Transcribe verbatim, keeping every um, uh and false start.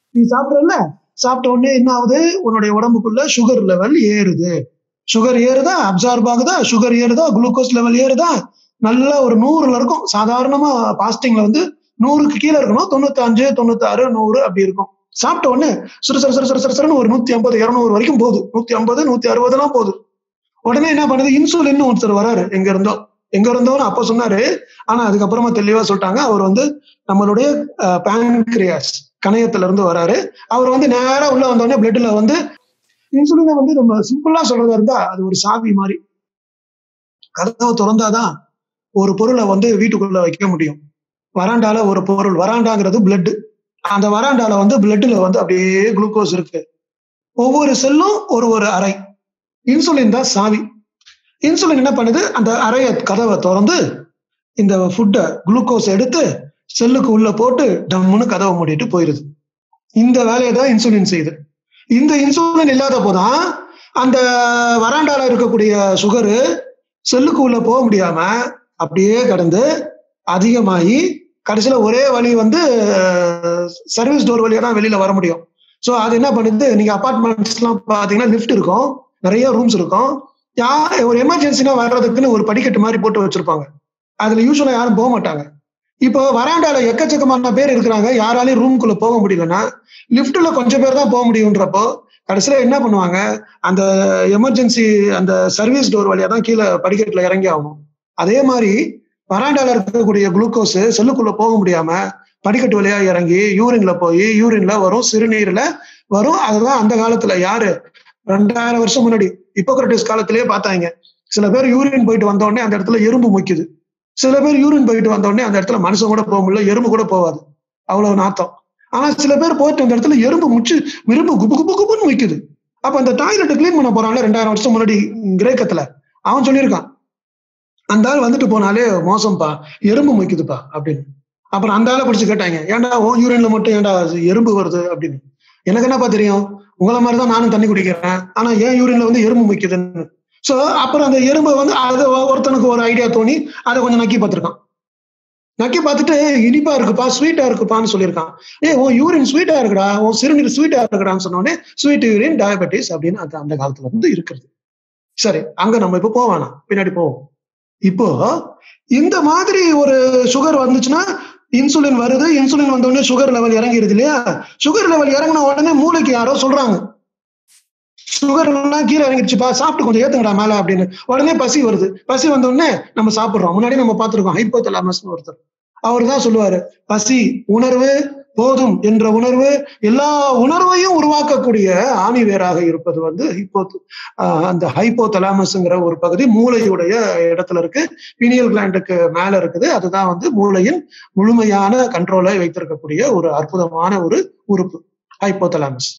நீ சாப்பிடுறல்ல, சாப்பிட்ட உடனே என்ன ஆகுது? உன்னுடைய உடம்புக்குள்ள சுகர் லெவல் ஏறுது. சுகர் ஏறுதா? அப்சார்ப் ஆகுதா? சுகர் ஏறுதா? குளுக்கோஸ் லெவல் ஏறுதா? நல்லா ஒரு நூறுல இருக்கும். சாதாரணமா பாஸ்டிங்ல வந்து நூறுக்கு கீழ இருக்கணும். தொண்ணூத்தி ஐந்து, தொண்ணூத்தி ஆறு, நூறு அப்படி இருக்கும். சாப்பிட்ட உடனே சிறு சிறு சிறு சிறு சிறு சிறுன்னு ஒரு நூத்தி ஐம்பது, இருநூறு வரைக்கும் போகுது. நூத்தி ஐம்பது, நூத்தி அறுபதுலாம் போகுது. உடனே என்ன பண்ணுது? இன்சுலின்னு ஒருத்தர் வராரு எங்க இருந்தோ. எங்க இருந்தோன்னு அப்ப சொன்னாரு. ஆனா அதுக்கப்புறமா தெளிவா சொல்ட்டாங்க. அவர் வந்து நம்மளுடைய அ பேன்கிரியாஸ் கணையத்துல இருந்து வராரு. அவர் வந்து நேரா உள்ள வந்தோனே பிளட்ல வந்து இன்சுலின வந்து நம்ம சிம்பிளா சொல்றதா இருந்தா, அது ஒரு சாவி மாரி. கதவ தொறந்தா தான் ஒரு பொருள வந்து வீட்டுக்குள்ள வைக்க முடியும். வராண்டால ஒரு பொருள் வராண்டாங்கிறது பிளட். அந்த வராண்டால வந்து பிளட்ல வந்து அப்படியே குளுக்கோஸ் இருக்கு. ஒவ்வொரு செல்லும் ஒரு ஒரு அறை. இன்சுலின் தான் சாவி. இன்சுலின் என்ன பண்ணுது? அந்த அறைய கதவ தொறந்து இந்த ஃபுட்ட குளுக்கோஸ் எடுத்து செல்லுக்கு உள்ள போட்டு டம்முன்னு கதவ மூடிட்டு போயிருது. இந்த வேலைய தான் இன்சுலின் செய்யுது. இந்த இன்சுலின் இல்லாதப்போ தான் அந்த வராண்டால இருக்கக்கூடிய சுகரு செல்லுக்கு உள்ள போ முடியாம அப்படியே கடந்து அதிகமாகி கடைசியில ஒரே வழி வந்து சர்வீஸ் டோர் வழியா தான் வெளியில வர முடியும். சோ அது என்ன பண்ணுது? நீங்க அபார்ட்மெண்ட்ஸ்லாம் பார்த்தீங்கன்னா லிஃப்ட் இருக்கும். நெறைய ரூம்ஸ் இருக்கும். யா ஒரு எமர்ஜென்சினா வர்றதுக்குன்னு ஒரு படிக்கட்டு மாரி போட்டு வச்சிருப்பாங்க. அதுல யூசுவலா யாரும் போ மாட்டாங்க. இப்போ வராண்டால எக்கச்சக்கமான பேர் இருக்கிறாங்க. யாராலயும் ரூம்க்குள்ள போக முடியலன்னா, லிஃப்ட்ல கொஞ்சம் பேர் தான் போ முடியுன்றப்போ, கடைசியில என்ன பண்ணுவாங்க? அந்த எமர்ஜென்சி அந்த சர்வீஸ் டோர் வழியா தான் கீழ படிக்கட்டுல இறங்கி ஆகணும். அதே மாரி வராண்டால இருக்கக்கூடிய குளுக்கோஸ் செல்லுக்குள்ள போக முடியாம, படிக்கட்டு வழியா இறங்கி யூரின்ல போய், யூரின்ல வரும், சிறுநீர்ல வரும். அதுதான் அந்த காலத்துல யாரு இரண்டாயிரம் வருஷம் முன்னாடி ஹிப்போக்ரட்டிஸ் காலத்திலேயே பார்த்தாய்ங்க. சில பேர் யூரின் போயிட்டு வந்த உடனே அந்த இடத்துல எறும்பு மொய்க்குது. சில பேர் யூரின் போயிட்டு வந்த உடனே அந்த இடத்துல மனுஷன் கூட போக முடியல, எறும்பு கூட போகாது. அவ்வளவு நாத்தம். ஆனா சில பேர் போயிட்டு அந்த இடத்துல எறும்பு முச்சு எறும்பு குபு குபு குபுன்னு மொய்க்குது. அப்ப அந்த டாய்லெட்ட கிளீன் பண்ண போறான்ல இரண்டாயிரம் வருஷம் முன்னாடி கிரேக்கத்துல, அவன் சொல்லியிருக்கான். அந்த ஆள் வந்துட்டு போனாலே மோசம்ப்பா, எறும்பு மொய்க்குதுப்பா அப்படின்னு. அப்புறம் அந்த ஆள புடிச்சு கேட்டாய்ங்க. ஏன்டா உன் யூரின்ல மட்டும் ஏன்டா எறும்பு வருது அப்படின்னு. எனக்கு என்னப்பா தெரியும்? உங்கள மாரி தான் நானும் தண்ணி குடிக்கிறேன். ஆனா என் யூரின்ல வந்து எறும்பு மொய்க்குதுன்னு. சோ அப்புறம் அந்த எறும்ப வந்து அது ஒருத்தனுக்கு ஒரு ஐடியா தோணி அத கொஞ்சம் நக்கி பார்த்திருக்கான். நக்கி பார்த்துட்டு இனிப்பா இருக்குப்பா, ஸ்வீட்டா இருக்குப்பான்னு சொல்லியிருக்கான். ஏய் உன் யூரின் ஸ்வீட்டா இருக்குடா, உன் சிறுநீர் ஸ்வீட்டா இருக்குடான்னு சொன்ன உடனே ஸ்வீட் யூரின் டயபெட்டிஸ் அப்படின்னு அது அந்த காலத்துல இருந்து இருக்கிறது. சரி, அங்க நம்ம இப்ப போ வேணாம். பின்னாடி போவோம். இப்போ இந்த மாதிரி ஒரு சுகர் வந்துச்சுன்னா, இன்சுலின் வருது. இன்சுலின் வந்த உடனே சுகர் லெவல் இறங்கிருது இல்லையா? சுகர் லெவல் இறங்குன உடனே மூளைக்கு யாரோ சொல்றாங்க. சுகர் எல்லாம் கீழ இறங்கிடுச்சுப்பா, சாப்பிட்டு கொஞ்சம் ஏத்துங்கடா மேல அப்படின்னு. உடனே பசி வருது. பசி வந்த உடனே நம்ம சாப்பிடுறோம். முன்னாடி நம்ம பார்த்திருக்கோம். ஹைப்போதலாமஸ்ன்னு ஒருத்தர். அவரு தான் சொல்லுவாரு. பசி, உணர்வு, போதும் என்ற உணர்வு, எல்லா உணர்வையும் உருவாக்கக்கூடிய ஆணிவேராக இருப்பது வந்து ஹிப்போ அ அந்த ஹைப்போதலாமஸ்ங்கிற ஒரு பகுதி மூளையுடைய இடத்துல இருக்கு. பீனியல் கிளாண்டுக்கு மேல இருக்குது. அதுதான் வந்து மூளையின் முழுமையான கண்ட்ரோலை வைத்திருக்கக்கூடிய ஒரு அற்புதமான ஒரு உறுப்பு. ஹைப்போதலாமஸ்.